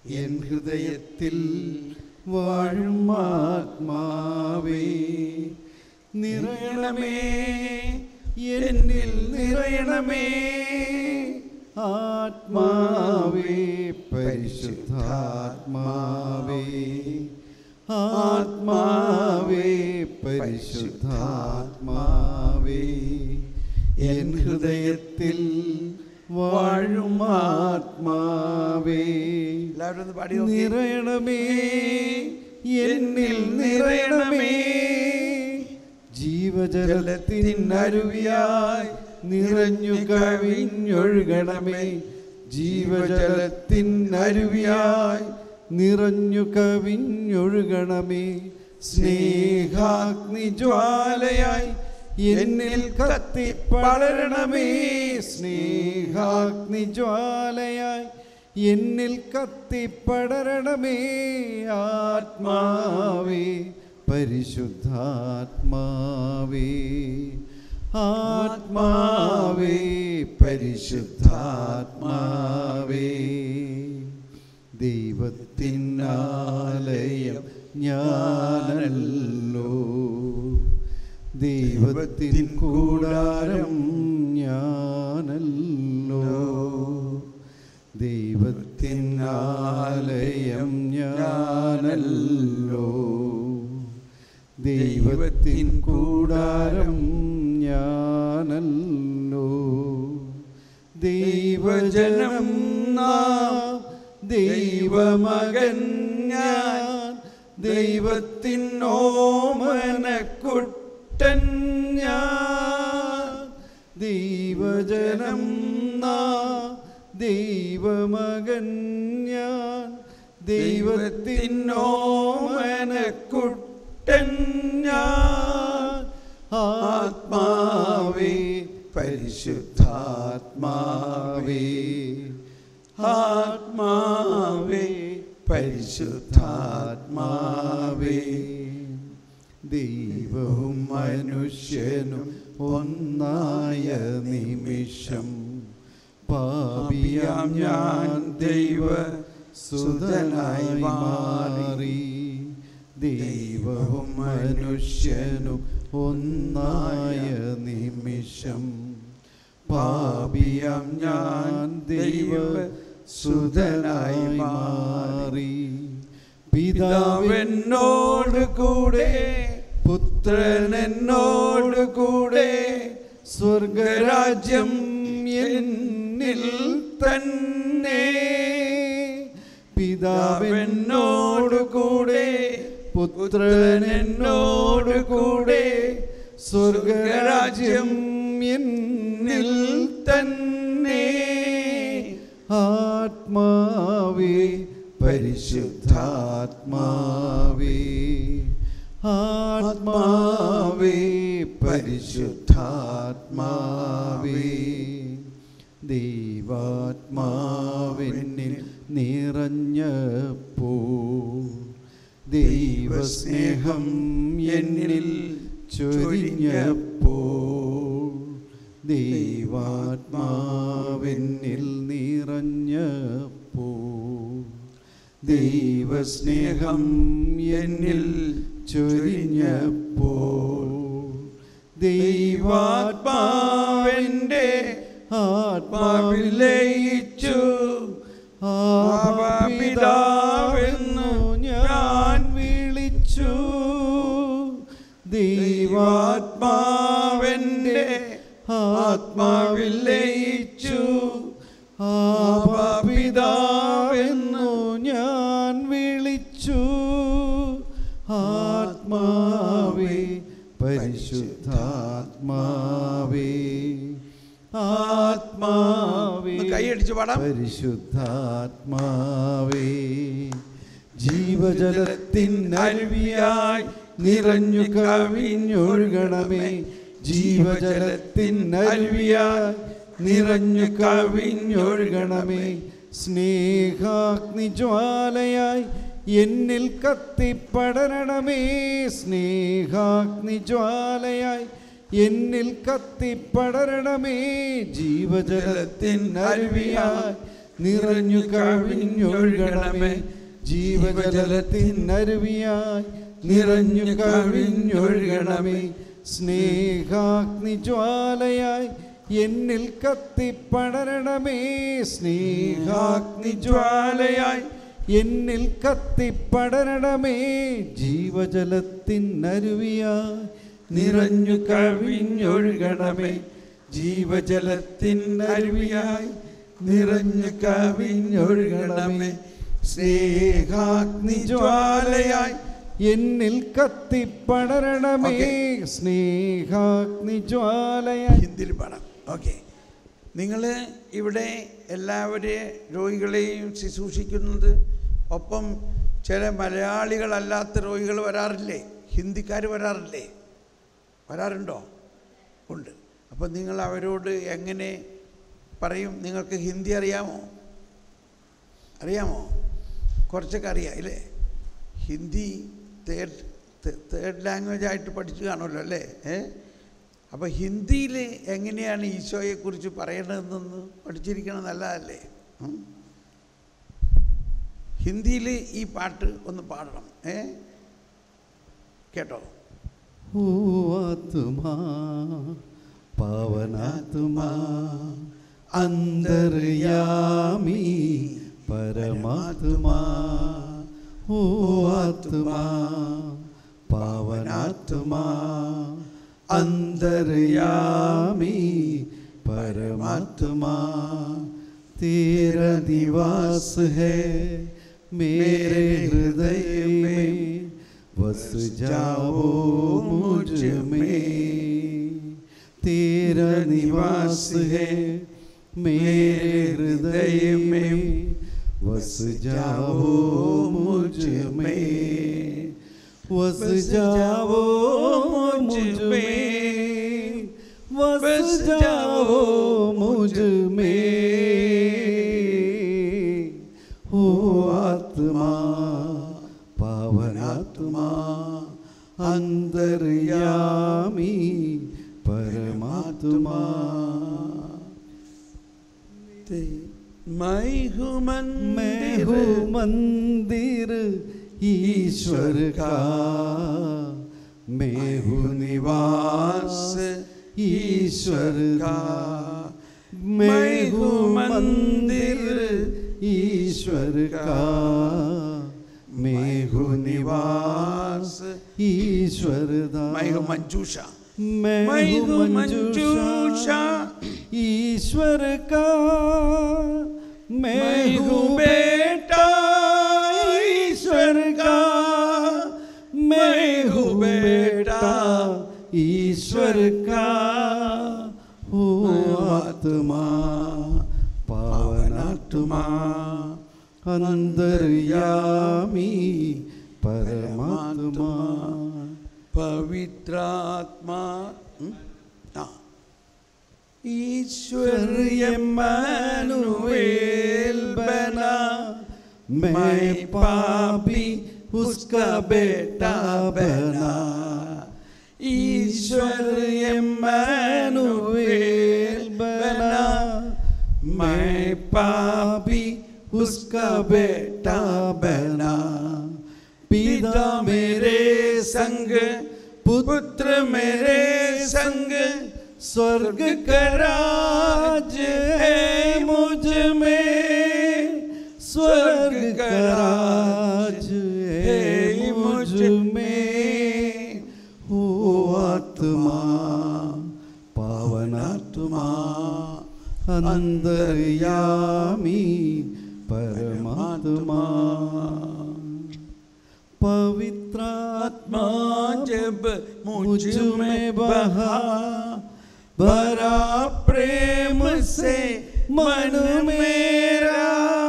N ഹൃദയത്തിൽ വാഴും ആത്മാവേ നിറയണമേ, എന്നിൽ നിറയണമേ. ആത്മാവേ പരിശുദ്ധാത്മാവേ, ആത്മാവേ പരിശുദ്ധാത്മാവേ, എൻ ഹൃദയത്തിൽ വാഴും ആത്മാവേ നിറയണമേ, എന്നിൽ നിറയണമേ. ജീവജലത്തിനരുവിയായി നിറഞ്ഞു കവിഞ്ഞൊഴുകണമേ, ജീവജലത്തിനരുവിയായി നിറഞ്ഞു കവിഞ്ഞൊഴുകണമേ. സ്നേഹാഗ്നി ജ്വാലയായി എന്നിൽ കത്തിപ്പടരണമേ, സ്നേഹാഗ്നി ജ്വാലയായി എന്നിൽ കത്തിപ്പടരണമേ. ആത്മാവേ പരിശുദ്ധാത്മാവേ, ആത്മാവേ പരിശുദ്ധാത്മാവേ, ദൈവത്തിനാലയം ഞാനല്ലോ, ദൈവത്തിൻ കൂടാരം ഞാനല്ലോ, ദൈവത്തിനാലയം ഞാനല്ലോ, ദൈവത്തിൻ കൂടാരം ഞാനല്ലോ. ദൈവജനം നാം, ദൈവമകൻ ഞാൻ, ദൈവത്തിൻ ഓമനക്കുട്ടൻ ഞാൻ. ദൈവജനം നാം, ദൈവമകൻ ഞാൻ, ദൈവത്തിൻ ഓമനക്കുട്ടൻ ഞാൻ. ആത്മാവേ പരിശുദ്ധാത്മാവേ, ആത്മാവേ പരിശുദ്ധാത്മാവേ, ദൈവവും മനുഷ്യനും ഒന്നായ നിമിഷം പാപിയാം ഞാൻ ദൈവ സുതനായി മാറി. ദൈവവും മനുഷ്യനും ഒന്നായ നിമിഷം പാപിയാം ഞാൻ ദൈവ സുതനായി മാറി. പിതാവെന്നോട് കൂടെ, പുത്രൻ എന്നോട് കൂടെ, സ്വർഗരാജ്യം എന്നിൽ തന്നെ. പിതാവെന്നോട് കൂടെ, പുത്രൻ എന്നോട് കൂടെ, സ്വർഗരാജ്യം എന്നിൽ തന്നെ. ആത്മാവേ പരിശുദ്ധാത്മാവേ, ആത്മാവേ പരിശുദ്ധാത്മാവേ, ദൈവാത്മാവെന്നിൽ നിറഞ്ഞപ്പോൾ, ദൈവസ്നേഹം എന്നിൽ ചൊരിഞ്ഞപ്പോൾ, ദൈവാത്മാവെന്നിൽ നിറഞ്ഞപ്പോൾ, ദൈവസ്നേഹം എന്നിൽ ചൊരിഞ്ഞപ്പോൾ, ദൈവാത്മാവെൻ്റെ ആത്മാവിൽ ലയിച്ചു. പിതാവെന്നു ഞാൻ വിളിച്ചു. ദൈവാത്മാവെൻ്റെ ആത്മാവിൽ ലയിച്ചു. പിതാവെന്നു ഞാൻ വിളിച്ചു. ആത്മാവേ പരിശുദ്ധാത്മാവേ, ആത്മാവേ കൈയടിച്ചു പാടാം. പരിശുദ്ധാത്മാവേ, ജീവജലത്തിൻ അരുവിയായി നിറഞ്ഞു കവിഞ്ഞൊഴുകണമേ, ജീവജലത്തിൻ അരുവിയായി നിറഞ്ഞു കവിഞ്ഞൊഴുകണമേ. സ്നേഹാഗ്നി ജ്വാലയായി എന്നിൽ കത്തിപ്പടരണമേ, സ്നേഹാഗ്നി ജ്വാലയായി എന്നിൽ കത്തിപ്പടരണമേ. ജീവജലത്തിൻ അരുവിയായി നിറഞ്ഞു കവിഞ്ഞൊഴുകണമേ. ജീവജലത്തിനരുവിയായി നിറഞ്ഞു കവിഞ്ഞൊഴുകണമേ. സ്നേഹാഗ്നി ജ്വാലയായി എന്നിൽ കത്തിപ്പടരണമേ. സ്നേഹാഗ്നി ജ്വാലയായി എന്നിൽ കത്തിപ്പടരണമേ. ജീവജലത്തിനരുവിയായി നിറഞ്ഞു കവിഞ്ഞൊഴുകണമേ. ജീവജലത്തിനരുവിയായി നിറഞ്ഞു കവിഞ്ഞൊഴുകണമേ. സ്നേഹാഗ്നി ജ്വാലയായി എന്നിൽ കത്തിപ്പടരണമേ. സ്നേഹാഗ്നി ജ്വാലയായി. ഹിന്ദിയിൽ പാടാം. ഓക്കെ. നിങ്ങൾ ഇവിടെ എല്ലാവരെയും രോഗികളെയും ശുശ്രൂഷിക്കുന്നത്, ഒപ്പം ചില മലയാളികളല്ലാത്ത രോഗികൾ വരാറില്ലേ? ഹിന്ദിക്കാർ വരാറില്ലേ? വരാറുണ്ടോ? ഉണ്ട്. അപ്പം നിങ്ങൾ അവരോട് എങ്ങനെ പറയും? നിങ്ങൾക്ക് ഹിന്ദി അറിയാമോ? അറിയാമോ? കുറച്ചൊക്കെ അറിയാം ഇല്ലേ? ഹിന്ദി തേർഡ് ലാംഗ്വേജ് ആയിട്ട് പഠിച്ചു കാണുമല്ലോ അല്ലേ? അപ്പോൾ ഹിന്ദിയിൽ എങ്ങനെയാണ് ഈശോയെക്കുറിച്ച് പറയണതെന്ന് പഠിച്ചിരിക്കണം. നല്ലതല്ലേ? ഹിന്ദിയിൽ ഈ പാട്ട് ഒന്ന് പാടണം. കേട്ടോ? ഓ ആത്മാ പാവനാത്മാ അന്തർയാമി പരമാത്മാ. ഓ ആത്മാ പാവനാത്മാ अंतर्यामी परमात्मा. तेरा निवास है मेरे हृदय में, बस जाओ मुझ में. तेरा निवास है मेरे हृदय में, बस जाओ मुझ में. बस जाओ मुझ में, बस जाओ मुझ में. ओ आत्मा पावनात्मा अंतर्यामी परमात्मा. मैं हूँ मंदिर ईश्वर का, मैं हूँ निवास ईश्वर का. मैं हूँ मंदिर ईश्वर का, मैं हूँ निवास ईश्वर का. मैं हूँ मंजूषा, मैं हूँ मंजूषा ईश्वर का. मैं हूँ बेटा ईश्वर का, मैं हूँ बेटा ईश्वर का. ओ आत्मा पावनात्मा अंतर्यामी परमात्मा. पवित्र आत्मा ईश्वर इम्मानुएल बना. मैं पापी उसका बेटा बना. ईश्वर इम्मानुएल बना. मैं पापी उसका बेटा बना. पिता मेरे संग, पुत्र मेरे संग, स्वर्ग का राज है मुझ में. स्वर्ग का राज है मुझ में. ओ आत्मा पावनात्मा अंतर्यामी परमात्मा. पवित्र आत्मा जब मुझ में बहा, भरा प्रेम से मन मेरा.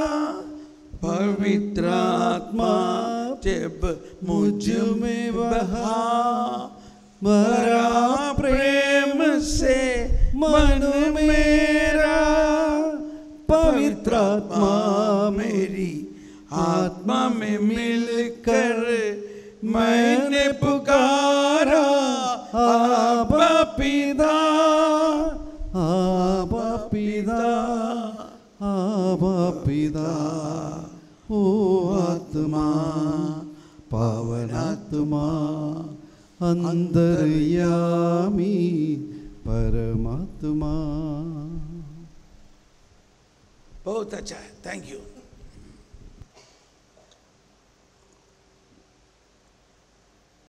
पवित्र आत्मा जब मुझ में बहा, भरा प्रेम से मन मेरा. पवित्र आत्मा मेरी आत्मा में मिलकर मैंने पुकारा आबा पिता. आबा पिता, आबा ओ आत्मा पावनात्मा अंतर्यामी परमात्मा। बहुत अच्छा है, थैंक यू।